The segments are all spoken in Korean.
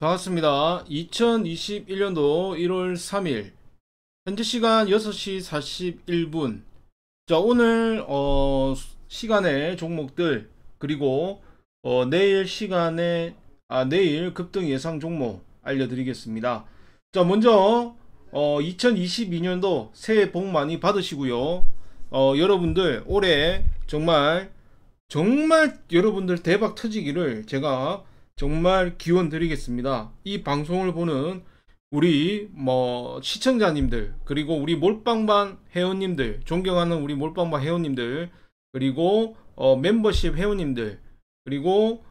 반갑습니다. 2021년도 1월 3일 현재 시간 6시 41분. 자, 오늘 시간의 종목들, 그리고 내일 시간에 내일 급등 예상 종목 알려드리겠습니다. 자, 먼저 2022년도 새해 복 많이 받으시고요. 여러분들 올해 정말 여러분들 대박 터지기를 제가 정말 기원 드리겠습니다. 이 방송을 보는 우리 시청자님들, 그리고 우리 몰빵반 회원님들, 존경하는 우리 몰빵반 회원님들, 그리고 멤버십 회원님들, 그리고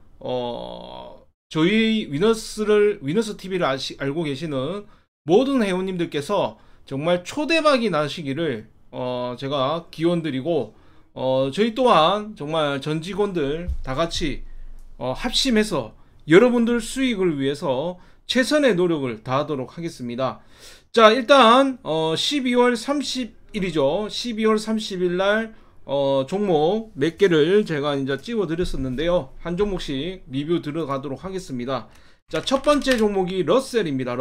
저희 위너스 TV를 알고 계시는 모든 회원님들께서 정말 초대박이 나시기를 제가 기원 드리고, 저희 또한 정말 전 직원들 다 같이 합심해서 여러분들 수익을 위해서 최선의 노력을 다하도록 하겠습니다. 자, 일단 12월 30일이죠. 12월 30일 날 종목 몇 개를 제가 이제 찍어 드렸었는데요. 한 종목씩 리뷰 들어가도록 하겠습니다. 자, 첫 번째 종목이 러셀입니다.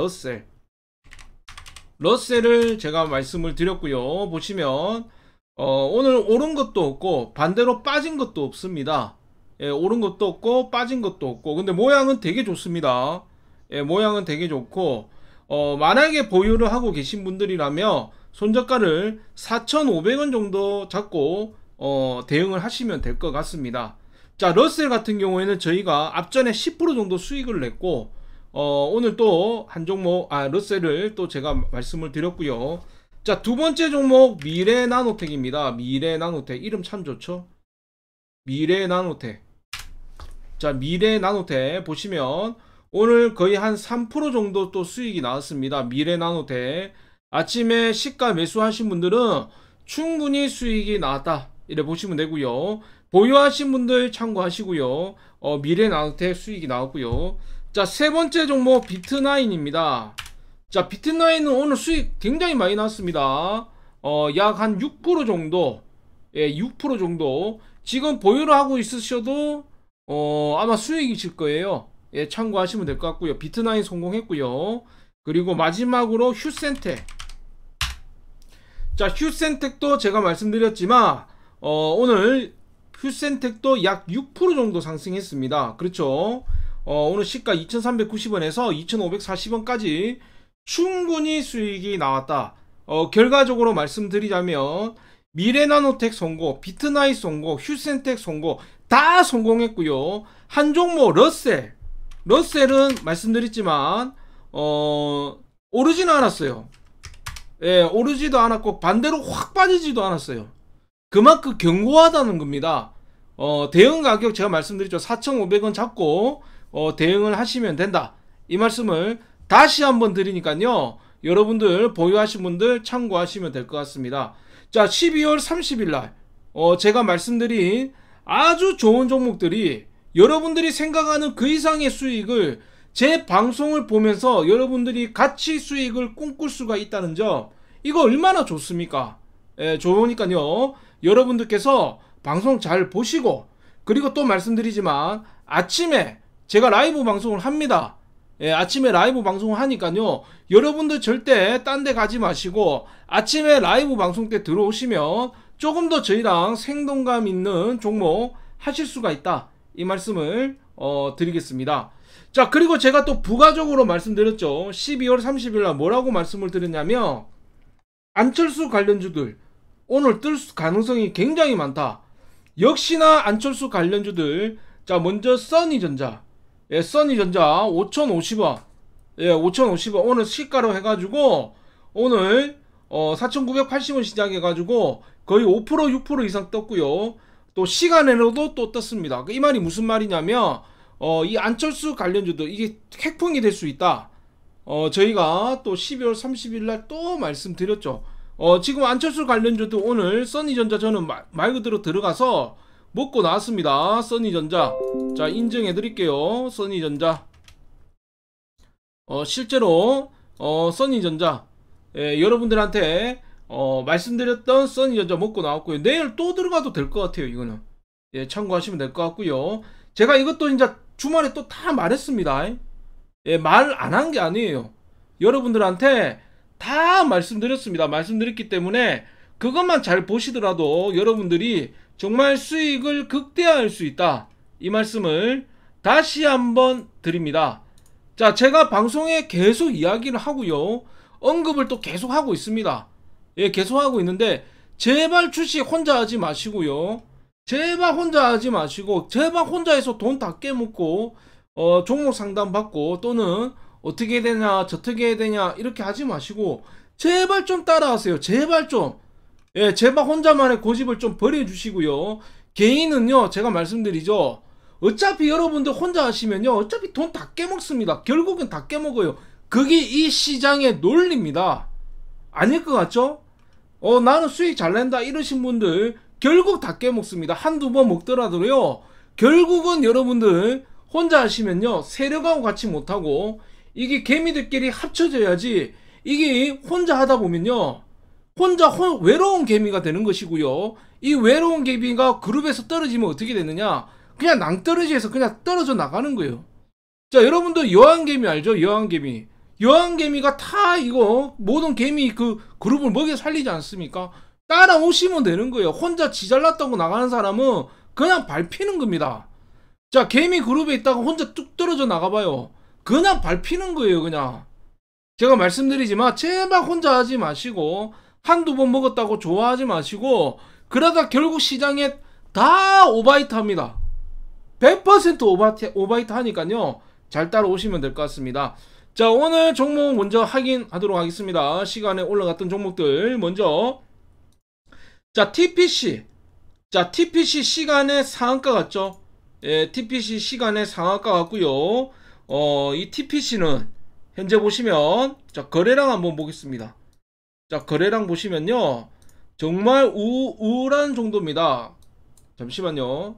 러셀을 제가 말씀을 드렸고요. 보시면 오늘 오른 것도 없고 반대로 빠진 것도 없습니다. 예, 오른 것도 없고 빠진 것도 없고, 근데 모양은 되게 좋습니다. 예, 모양은 되게 좋고, 만약에 보유를 하고 계신 분들이라면 손저가를 4,500원 정도 잡고 대응을 하시면 될 것 같습니다. 자, 러셀 같은 경우에는 저희가 앞전에 10% 정도 수익을 냈고, 오늘 또 한 종목 러셀을 또 제가 말씀을 드렸고요. 자, 두 번째 종목 미래나노텍입니다. 미래나노텍 이름 참 좋죠. 미래나노텍. 자, 미래나노텍 보시면 오늘 거의 한 3% 정도 또 수익이 나왔습니다. 미래나노텍 아침에 시가 매수하신 분들은 충분히 수익이 나왔다 이래 보시면 되고요. 보유하신 분들 참고하시고요. 미래나노텍 수익이 나왔고요. 자, 세 번째 종목 비트나인입니다. 자, 비트나인은 오늘 수익 굉장히 많이 나왔습니다. 약 한 6% 정도, 예, 6% 정도. 지금 보유를 하고 있으셔도 아마 수익이실 거예요. 예, 참고하시면 될 것 같고요. 비트나인 성공했고요. 그리고 마지막으로 휴센텍. 자, 휴센텍도 제가 말씀드렸지만 오늘 휴센텍도 약 6% 정도 상승했습니다. 그렇죠. 오늘 시가 2,390원에서 2,540원까지 충분히 수익이 나왔다. 결과적으로 말씀드리자면 미래나노텍 성공, 비트나인 성공, 휴센텍 성공 다 성공했고요. 한 종목 러셀은 말씀드렸지만 오르지는 않았어요. 예, 오르지도 않았고 반대로 확 빠지지도 않았어요. 그만큼 견고하다는 겁니다. 대응 가격 제가 말씀드렸죠. 4,500원 잡고 대응을 하시면 된다. 이 말씀을 다시 한번 드리니까요. 여러분들 보유하신 분들 참고하시면 될 것 같습니다. 자, 12월 30일 날 제가 말씀드린 아주 좋은 종목들이 여러분들이 생각하는 그 이상의 수익을 제 방송을 보면서 여러분들이 같이 수익을 꿈꿀 수가 있다는 점, 이거 얼마나 좋습니까? 예, 좋으니까요. 여러분들께서 방송 잘 보시고, 그리고 또 말씀드리지만 아침에 제가 라이브 방송을 합니다. 예, 아침에 라이브 방송을 하니까요. 여러분들 절대 딴 데 가지 마시고 아침에 라이브 방송 때 들어오시면 조금 더 저희랑 생동감 있는 종목 하실 수가 있다. 이 말씀을 드리겠습니다. 자, 그리고 제가 또 부가적으로 말씀드렸죠. 12월 30일 날 뭐라고 말씀을 드렸냐면 안철수 관련주들 오늘 뜰 가능성이 굉장히 많다. 역시나 안철수 관련주들, 자, 먼저 써니전자. 예, 써니전자 5,050원. 예, 5,050원 오늘 시가로 해가지고 오늘 4,980원 시작해가지고 거의 5% 6% 이상 떴고요. 또 시간으로도 또 떴습니다. 이 말이 무슨 말이냐면 이 안철수 관련주도 이게 핵풍이 될 수 있다. 저희가 또 12월 30일 날 또 말씀드렸죠. 지금 안철수 관련주도 오늘 써니전자 저는 말 그대로 들어가서 먹고 나왔습니다. 써니전자. 자, 인증해 드릴게요. 써니전자. 실제로 써니전자, 예, 여러분들한테 말씀드렸던 써니전자 먹고 나왔고요. 내일 또 들어가도 될 것 같아요. 이거는, 예, 참고하시면 될 것 같고요. 제가 이것도 이제 주말에 또 다 말했습니다. 예, 말 안 한 게 아니에요. 여러분들한테 다 말씀드렸습니다. 말씀드렸기 때문에 그것만 잘 보시더라도 여러분들이 정말 수익을 극대화할 수 있다. 이 말씀을 다시 한번 드립니다. 자, 제가 방송에 계속 이야기를 하고요. 언급을 또 계속 하고 있습니다. 예, 계속 하고 있는데 제발 주식 혼자 하지 마시고요. 제발 혼자 하지 마시고 제발 혼자 해서 돈 다 깨먹고 종목 상담 받고 또는 어떻게 해야 되냐 저떻게 해야 되냐 이렇게 하지 마시고 제발 좀 따라하세요. 제발 좀. 예, 제발 혼자만의 고집을 좀 버려주시고요. 개인은요, 제가 말씀드리죠. 어차피 여러분들 혼자 하시면요, 어차피 돈 다 깨먹습니다. 결국엔 다 깨먹어요. 그게 이 시장의 논리입니다. 아닐 것 같죠? 나는 수익 잘 낸다 이러신 분들 결국 다 깨먹습니다. 한두 번 먹더라도요, 결국은 여러분들 혼자 하시면요, 세력하고 같이 못하고, 이게 개미들끼리 합쳐져야지, 이게 혼자 하다 보면요, 외로운 개미가 되는 것이고요. 이 외로운 개미가 그룹에서 떨어지면 어떻게 되느냐? 그냥 낭떠러지에서 그냥 떨어져 나가는 거예요. 자, 여러분들 여왕개미 알죠? 여왕개미. 여왕개미가 다 이거 모든 개미 그 그룹을 먹여 살리지 않습니까? 따라오시면 되는 거예요. 혼자 지 잘났다고 나가는 사람은 그냥 밟히는 겁니다. 자, 개미 그룹에 있다가 혼자 뚝 떨어져 나가봐요. 그냥 밟히는 거예요, 그냥. 제가 말씀드리지만 제발 혼자 하지 마시고 한두 번 먹었다고 좋아하지 마시고 그러다 결국 시장에 다 오바이트 합니다. 100% 오바이트 하니까요. 잘 따라오시면 될 것 같습니다. 자, 오늘 종목 먼저 확인하도록 하겠습니다. 시간에 올라갔던 종목들 먼저. 자, TPC. 자, TPC 시간의 상한가 같죠? 예, TPC 시간의 상한가 같고요. 이 TPC는 현재 보시면 자, 거래량 한번 보겠습니다. 자, 거래량 보시면요. 정말 우울한 정도입니다. 잠시만요.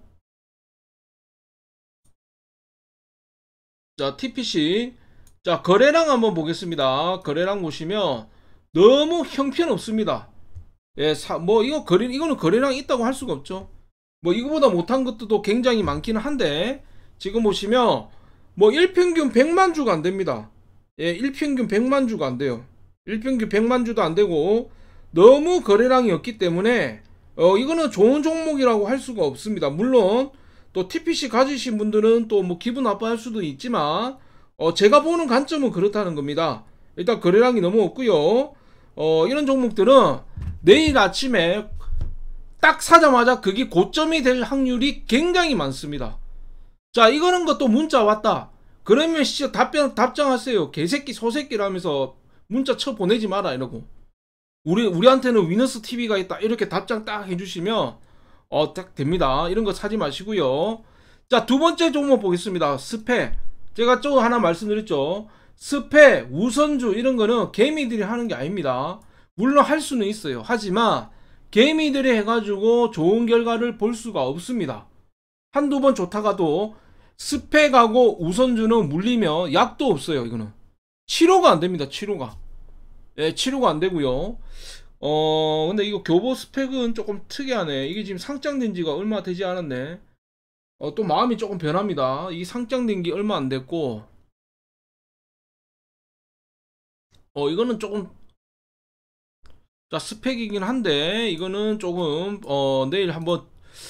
자, TPC. 자, 거래량 한번 보겠습니다. 거래량 보시면 너무 형편없습니다. 예, 이거는 거래량이 있다고 할 수가 없죠. 뭐, 이거보다 못한 것도 굉장히 많기는 한데, 지금 보시면, 뭐, 일평균 100만 주가 안 됩니다. 예, 일평균 100만 주가 안 돼요. 일평균 100만 주도 안 되고, 너무 거래량이 없기 때문에, 이거는 좋은 종목이라고 할 수가 없습니다. 물론, 또 TPC 가지신 분들은 또 뭐 기분 나빠할 수도 있지만, 제가 보는 관점은 그렇다는 겁니다. 일단 거래량이 너무 없고요. 이런 종목들은 내일 아침에 딱 사자마자 그게 고점이 될 확률이 굉장히 많습니다. 자, 이거는 것도 문자 왔다. 그러면 진짜 답장하세요. 개새끼 소새끼라면서 문자 쳐 보내지 마라 이러고. 우리한테는 위너스 TV가 있다. 이렇게 답장 딱 해주시면 딱 됩니다. 이런 거 사지 마시고요. 자, 두 번째 종목 보겠습니다. 스페. 제가 좀 하나 말씀드렸죠. 스페, 우선주 이런 거는 개미들이 하는 게 아닙니다. 물론 할 수는 있어요. 하지만 개미들이 해가지고 좋은 결과를 볼 수가 없습니다. 한두 번 좋다가도 스펙하고 우선주는 물리면 약도 없어요. 이거는 치료가 안 됩니다. 치료가. 예, 치료가 안 되고요. 근데 이거 교보 스펙은 조금 특이하네. 이게 지금 상장된 지가 얼마 되지 않았네. 또 마음이 조금 변합니다. 이 상장된 게 얼마 안 됐고, 이거는 조금, 자, 스펙이긴 한데, 이거는 조금, 내일 한번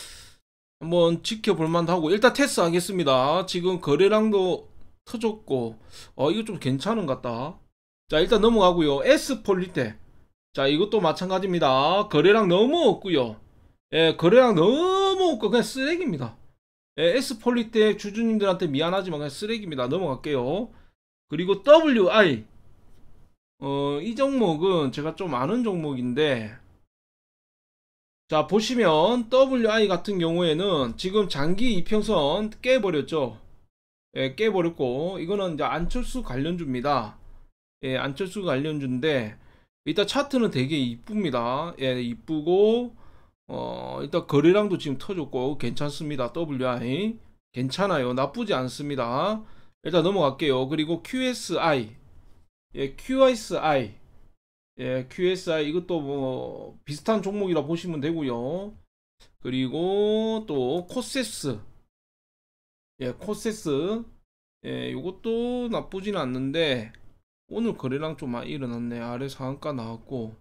지켜볼 만도 하고, 일단 테스트 하겠습니다. 지금 거래량도 터졌고, 이거 좀 괜찮은 것 같다. 자, 일단 넘어가고요. S폴리텍. 자, 이것도 마찬가지입니다. 거래량 너무 없고요. 예, 거래량 너무 없고 그냥 쓰레기입니다. 예, S폴리텍 주주님들한테 미안하지만 그냥 쓰레기입니다. 넘어갈게요. 그리고 WI. 이 종목은 제가 좀 아는 종목인데, 자, 보시면 WI 같은 경우에는 지금 장기 이평선 깨버렸죠. 예, 깨버렸고, 이거는 이제 안철수 관련주입니다. 예, 안철수 관련주인데, 일단 차트는 되게 이쁩니다. 예, 이쁘고, 일단 거래량도 지금 터졌고, 괜찮습니다. WI. 괜찮아요. 나쁘지 않습니다. 일단 넘어갈게요. 그리고 QSI. 예, QSI. 예, QSI. 이것도 뭐, 비슷한 종목이라 보시면 되고요. 그리고 또, 코세스. 예, 코세스. 예, 요것도 나쁘진 않는데 오늘 거래량 좀 많이 일어났네. 아래 상한가 나왔고.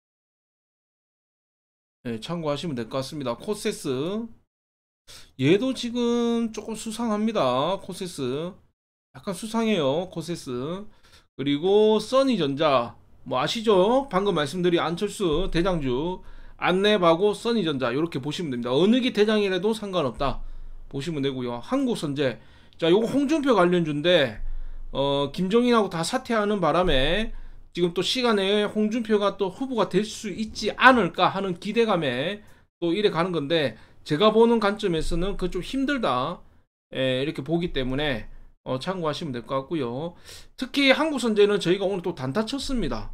예, 참고하시면 될 것 같습니다. 코세스 얘도 지금 조금 수상합니다. 코세스 약간 수상해요. 코세스. 그리고 써니전자 뭐 아시죠? 방금 말씀드린 안철수 대장주 안랩하고 써니전자 이렇게 보시면 됩니다. 어느 게 대장이라도 상관없다 보시면 되고요. 한국선제 자 요거 홍준표 관련주인데 김종인하고 다 사퇴하는 바람에 지금 또 시간에 홍준표가 또 후보가 될 수 있지 않을까 하는 기대감에 또 이래 가는 건데 제가 보는 관점에서는 그 좀 힘들다 이렇게 보기 때문에 참고하시면 될 것 같고요. 특히 한국선제는 저희가 오늘 또 단타 쳤습니다.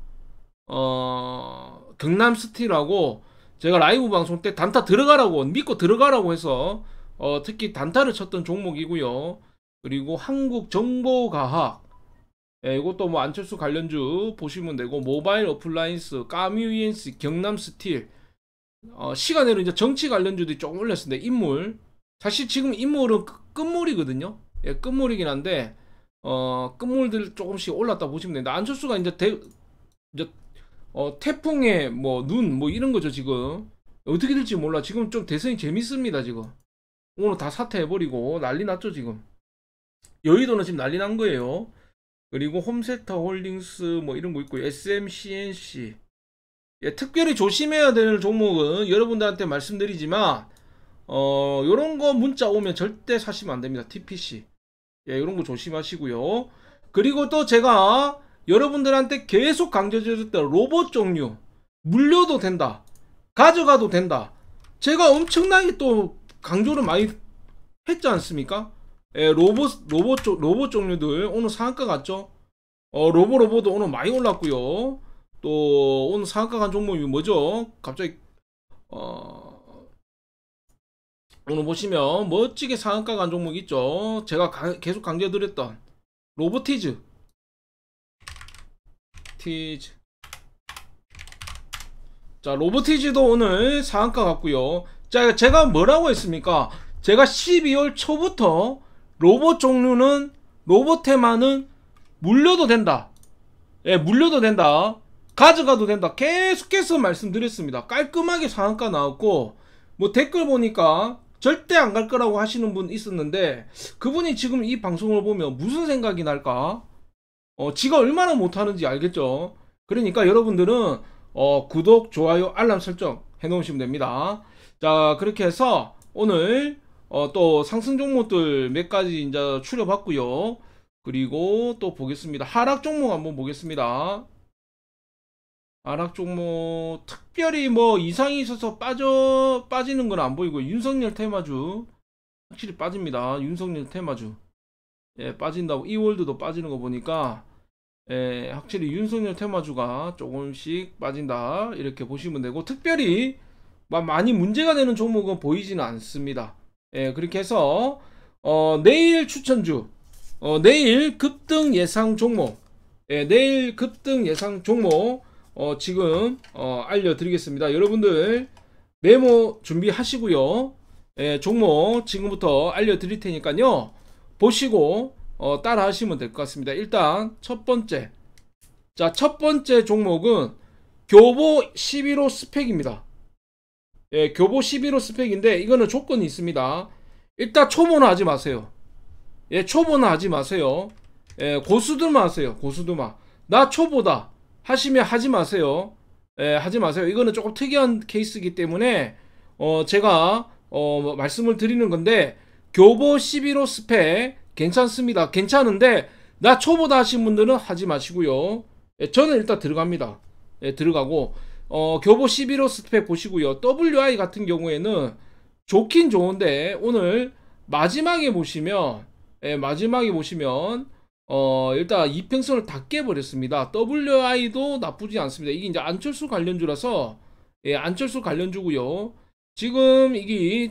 경남스틸하고 제가 라이브 방송 때 단타 들어가라고 믿고 들어가라고 해서 특히 단타를 쳤던 종목이고요. 그리고 한국정보과학 이것도 뭐 안철수 관련주 보시면 되고 모바일 어플라이언스, 까뮤이엔스, 경남스틸 시간으로 이제 정치 관련주들이 조금 올렸습니다. 인물 사실 지금 인물은 끝물이거든요. 예, 끝물이긴 한데 끝물들 조금씩 올랐다 보시면 됩니다. 안철수가 이제 태풍에 뭐 눈 뭐 이런 거죠. 지금 어떻게 될지 몰라. 지금 좀 대선이 재밌습니다. 지금 오늘 다 사퇴해버리고 난리 났죠. 지금 여의도는 지금 난리 난 거예요. 그리고 홈세터 홀딩스 뭐 이런 거 있고 SMCNC 예, 특별히 조심해야 되는 종목은 여러분들한테 말씀드리지만 요런 거 문자 오면 절대 사시면 안 됩니다. TPC 예, 요런 거 조심하시고요. 그리고 또 제가 여러분들한테 계속 강조드렸던 로봇 종류 물려도 된다, 가져가도 된다. 제가 엄청나게 또 강조를 많이 했지 않습니까? 예, 로봇 종류들 오늘 상한가 갔죠? 로보도 오늘 많이 올랐고요. 또 오늘 상한가 간 종목이 뭐죠? 갑자기 오늘 보시면 멋지게 상한가 간 종목 있죠? 제가 계속 강조드렸던 로보티즈 자 로보티즈도 오늘 상한가 갔고요. 자 제가 뭐라고 했습니까? 제가 12월 초부터 로봇 종류는 로봇 테마는 물려도 된다. 예, 물려도 된다. 가져가도 된다. 계속해서 말씀드렸습니다. 깔끔하게 상한가 나왔고 뭐 댓글 보니까 절대 안 갈 거라고 하시는 분 있었는데 그분이 지금 이 방송을 보면 무슨 생각이 날까? 지가 얼마나 못하는지 알겠죠? 그러니까 여러분들은 구독, 좋아요, 알람 설정 해놓으시면 됩니다. 자 그렇게 해서 오늘 또 상승 종목들 몇 가지 이제 추려봤고요. 그리고 또 보겠습니다. 하락 종목 한번 보겠습니다. 하락 종목 특별히 뭐 이상이 있어서 빠지는 건 안 보이고 윤석열 테마주 확실히 빠집니다. 윤석열 테마주 예, 빠진다고 이월드도 빠지는 거 보니까 예, 확실히 윤석열 테마주가 조금씩 빠진다 이렇게 보시면 되고 특별히 많이 문제가 되는 종목은 보이지는 않습니다. 예, 그렇게 해서 내일 추천주 내일 급등 예상 종목 예, 내일 급등 예상 종목 지금 알려드리겠습니다. 여러분들 메모 준비하시고요. 예, 종목 지금부터 알려드릴 테니까요. 보시고 따라 하시면 될 것 같습니다. 일단 첫 번째 종목은 교보 11호 스펙입니다. 예, 교보 11호 스펙인데 이거는 조건이 있습니다. 일단 초보는 하지 마세요. 예, 초보는 하지 마세요. 예, 고수들만 하세요. 고수들만. 나 초보다 하시면 하지 마세요. 예, 하지 마세요. 이거는 조금 특이한 케이스이기 때문에 제가 말씀을 드리는 건데 교보 11호 스펙 괜찮습니다. 괜찮은데 나 초보다 하신 분들은 하지 마시고요. 예, 저는 일단 들어갑니다. 예, 들어가고 교보 11호 스펙 보시고요. WI 같은 경우에는 좋긴 좋은데 오늘 마지막에 보시면 일단 이평선을 다 깨버렸습니다. WI도 나쁘지 않습니다. 이게 이제 안철수 관련주라서 예, 안철수 관련주고요. 지금 이게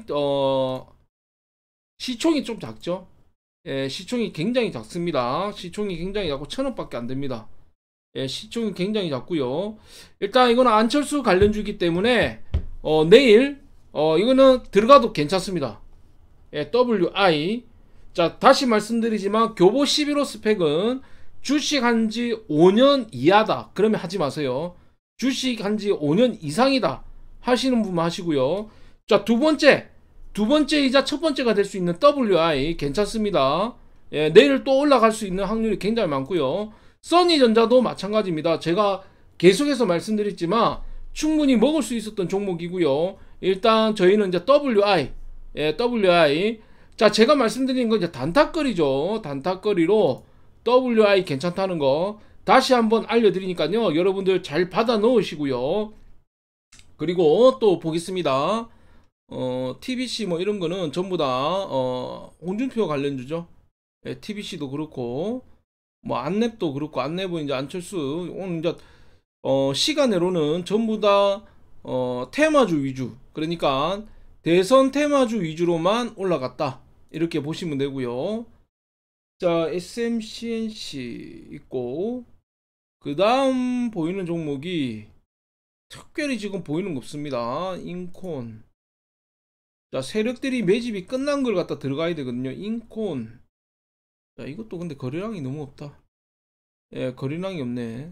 시총이 좀 작죠. 예, 시총이 굉장히 작습니다. 시총이 굉장히 작고 1000원밖에 안 됩니다. 예, 시총이 굉장히 작고요. 일단 이거는 안철수 관련주이기 때문에 내일 이거는 들어가도 괜찮습니다. 예, WI 자, 다시 말씀드리지만 교보 11호 스펙은 주식 한지 5년 이하다 그러면 하지 마세요. 주식 한지 5년 이상이다 하시는 분만 하시고요. 자, 두 번째이자 첫 번째가 될 수 있는 WI 괜찮습니다. 예, 내일 또 올라갈 수 있는 확률이 굉장히 많고요. 써니전자도 마찬가지입니다. 제가 계속해서 말씀드렸지만 충분히 먹을 수 있었던 종목이고요. 일단 저희는 이제 WI, WI. 자, 제가 말씀드린 건 이제 단타거리죠. 단타거리로 WI 괜찮다는 거 다시 한번 알려드리니까요. 여러분들 잘 받아 넣으시고요. 그리고 또 보겠습니다. TBC 뭐 이런 거는 전부 다 홍준표 관련주죠. TBC도 그렇고 뭐 안랩도 그렇고 안랩은 이제 안철수 오늘 이제 시간으로는 전부 다 테마주 위주, 그러니까 대선 테마주 위주로만 올라갔다 이렇게 보시면 되고요. 자, SMCNC 있고 그 다음 보이는 종목이 특별히 지금 보이는 거 없습니다. 인콘. 자, 세력들이 매집이 끝난 걸 갖다 들어가야 되거든요. 인콘. 자, 이것도 근데 거래량이 너무 없다. 예, 거래량이 없네.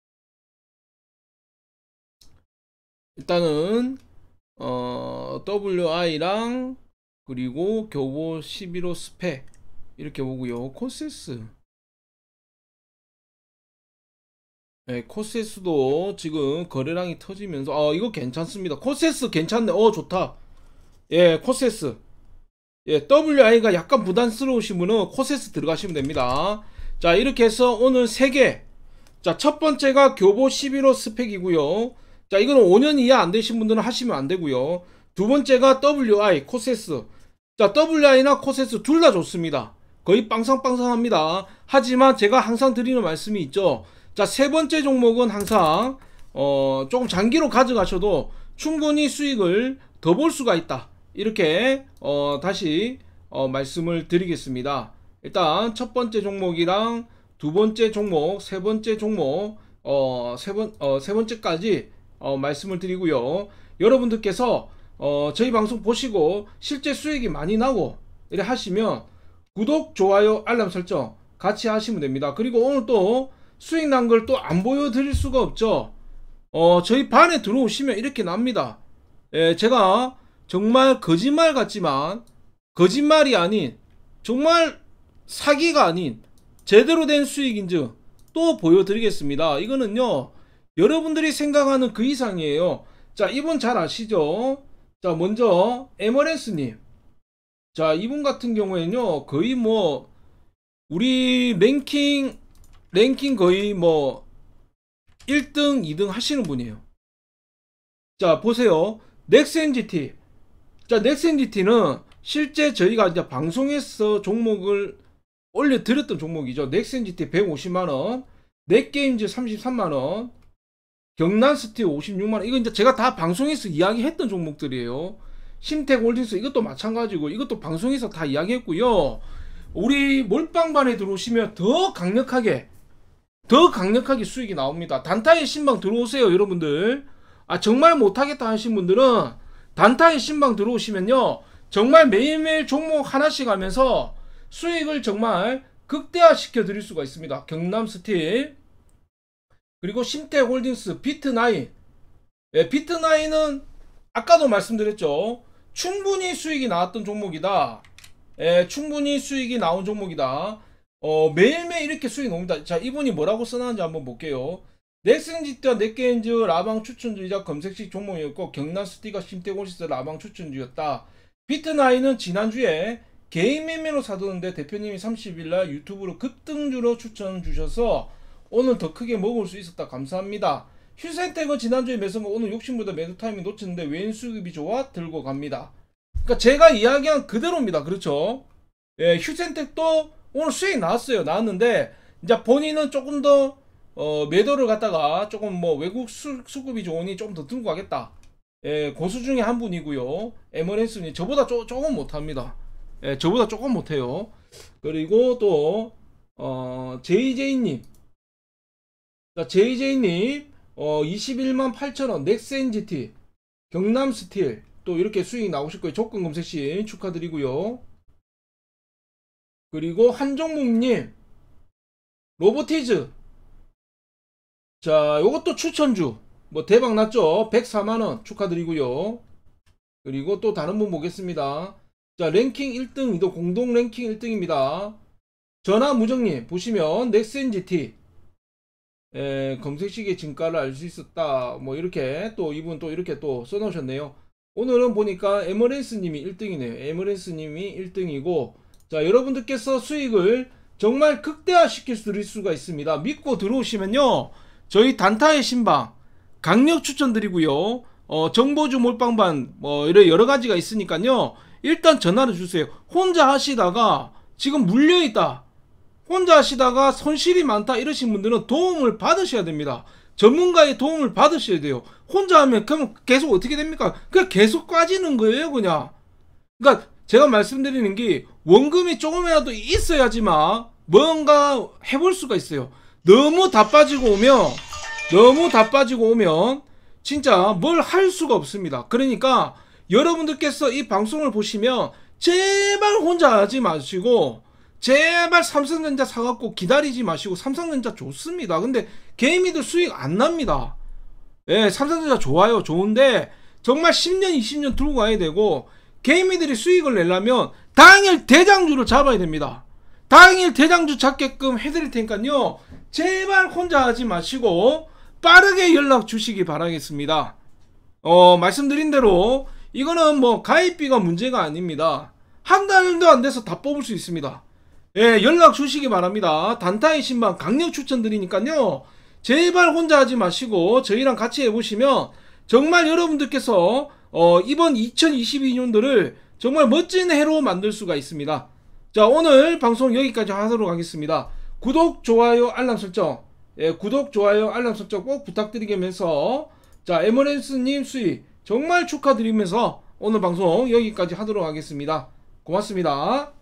일단은 WI랑 그리고 교보 11호 스펙 이렇게 보고요. 코세스. 네, 코세스도 지금 거래량이 터지면서 이거 괜찮습니다. 코세스 괜찮네. 좋다. 예, 코세스. 예, WI가 약간 부담스러우신 분은 코세스 들어가시면 됩니다. 자, 이렇게 해서 오늘 3개. 자, 첫 번째가 교보 11호 스펙이고요. 자, 이거는 5년 이하 안 되신 분들은 하시면 안 되고요. 두 번째가 WI, 코세스. 자, WI나 코세스 둘 다 좋습니다. 거의 빵상빵상합니다. 하지만 제가 항상 드리는 말씀이 있죠. 자, 세 번째 종목은 항상 조금 장기로 가져가셔도 충분히 수익을 더 볼 수가 있다. 이렇게 다시 말씀을 드리겠습니다. 일단 첫 번째 종목이랑 두 번째 종목, 세 번째 종목, 세 번째까지 말씀을 드리고요. 여러분들께서 저희 방송 보시고 실제 수익이 많이 나고 이래 하시면 구독, 좋아요, 알람 설정 같이 하시면 됩니다. 그리고 오늘 또 수익 난 걸 또 안 보여드릴 수가 없죠. 저희 반에 들어오시면 이렇게 납니다. 제가 정말 거짓말 같지만 거짓말이 아닌 정말 사기가 아닌 제대로 된 수익 인증 또 보여드리겠습니다. 이거는요 여러분들이 생각하는 그 이상이에요. 자, 이분 잘 아시죠? 자, 먼저 에머랜스님. 자, 이분 같은 경우에는요 거의 뭐 우리 랭킹 거의 뭐 1등 2등 하시는 분이에요. 자, 보세요. 넥스NGT. 자, 넥스NGT는 실제 저희가 이제 방송에서 종목을 올려드렸던 종목이죠. 넥스NGT 150만원, 넷게임즈 33만원, 경남스틸 56만원. 이거 이제 제가 다 방송에서 이야기했던 종목들이에요. 심택홀딩스 이것도 마찬가지고 이것도 방송에서 다 이야기했고요. 우리 몰빵반에 들어오시면 더 강력하게 수익이 나옵니다. 단타의 신방 들어오세요, 여러분들. 정말 못하겠다 하신 분들은 단타의 신방 들어오시면요 정말 매일매일 종목 하나씩 하면서 수익을 정말 극대화 시켜 드릴 수가 있습니다. 경남스틸, 그리고 심택홀딩스, 비트9. 비트9은 아까도 말씀드렸죠. 충분히 수익이 나왔던 종목이다. 충분히 수익이 나온 종목이다. 매일매일 이렇게 수익이 나옵니다. 자, 이분이 뭐라고 써놨는지 한번 볼게요. 넥슨지트와 넷게임즈 라방 추천주이자 검색식 종목이었고 경남스티가 심택홀딩스 라방 추천주였다. 비트9은 지난주에 개인 매매로 사두는데 대표님이 30일날 유튜브로 급등주로 추천 주셔서 오늘 더 크게 먹을 수 있었다. 감사합니다. 휴센텍은 지난주에 매수한 오늘 욕심보다 매도 타이밍 놓쳤는데 웬 수급이 좋아 들고 갑니다. 그러니까 제가 이야기한 그대로입니다. 그렇죠? 예, 휴센텍도 오늘 수익 나왔는데 이제 본인은 조금 더 매도를 갖다가 조금 뭐 외국 수급이 좋으니 좀 더 들고 가겠다. 예, 고수 중에 한 분이고요. 에머랜스는 저보다 조금 못합니다. 예, 저보다 조금 못해요. 그리고 또 JJ님. 자, JJ님 21만 8천원 넥스NGT 경남스틸 또 이렇게 수익 나오실 거예요. 조건 검색 시 축하드리고요. 그리고 한종묵님, 로보티즈. 자, 요것도 추천주. 뭐 대박 났죠? 104만원 축하드리고요. 그리고 또 다른 분 보겠습니다. 자, 랭킹 1등이도 공동 랭킹 1등입니다. 전화무정님 보시면 넥센 GT 검색시계 진가를 알 수 있었다. 뭐 이렇게 또 이분 또 이렇게 또 써놓으셨네요. 오늘은 보니까 에머랜스님이 1등이네요. 에머랜스님이 1등이고, 자, 여러분들께서 수익을 정말 극대화시킬 수 있을 수가 있습니다. 믿고 들어오시면요, 저희 단타의 신방 강력 추천드리고요. 정보주 몰빵반 뭐 이런 여러 가지가 있으니까요. 일단 전화를 주세요. 혼자 하시다가 지금 물려있다, 혼자 하시다가 손실이 많다 이러신 분들은 도움을 받으셔야 됩니다. 전문가의 도움을 받으셔야 돼요. 혼자 하면 그럼 계속 어떻게 됩니까? 그냥 계속 빠지는 거예요, 그냥. 그러니까 제가 말씀드리는 게 원금이 조금이라도 있어야지만 뭔가 해볼 수가 있어요. 너무 다 빠지고 오면 진짜 뭘 할 수가 없습니다. 그러니까 여러분들께서 이 방송을 보시면 제발 혼자 하지 마시고, 제발 삼성전자 사갖고 기다리지 마시고. 삼성전자 좋습니다. 근데 개미들 수익 안 납니다. 예, 삼성전자 좋아요. 좋은데 정말 10년 20년 들고 가야 되고, 개미들이 수익을 내려면 당일 대장주를 잡아야 됩니다. 당일 대장주 잡게끔 해드릴 테니까요, 제발 혼자 하지 마시고 빠르게 연락 주시기 바라겠습니다. 말씀드린 대로 이거는 뭐 가입비가 문제가 아닙니다. 한 달도 안 돼서 다 뽑을 수 있습니다. 예, 연락 주시기 바랍니다. 단타의 신방 강력 추천드리니까요, 제발 혼자 하지 마시고 저희랑 같이 해보시면 정말 여러분들께서 이번 2022년도를 정말 멋진 해로 만들 수가 있습니다. 자, 오늘 방송 여기까지 하도록 하겠습니다. 구독, 좋아요, 알람 설정, 구독, 좋아요, 알람 설정 꼭 부탁드리면서, 자, 에머랜스님 수익 정말 축하드리면서 오늘 방송 여기까지 하도록 하겠습니다. 고맙습니다.